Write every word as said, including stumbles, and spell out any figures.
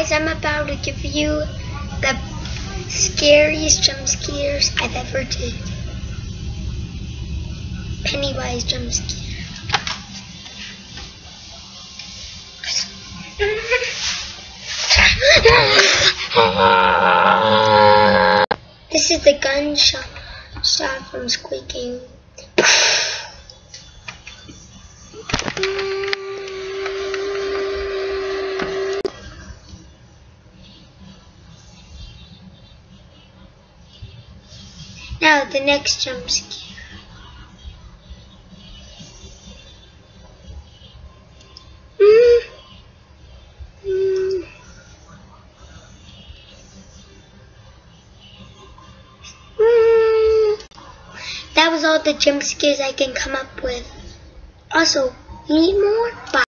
guys, I'm about to give you the scariest jump scares I've ever did. Pennywise jump scare. This is the gunshot shot from squeaking. Now the next jump scare. Mm. Mm. Mm. That was all the jump scares I can come up with. Also, need more? Bye.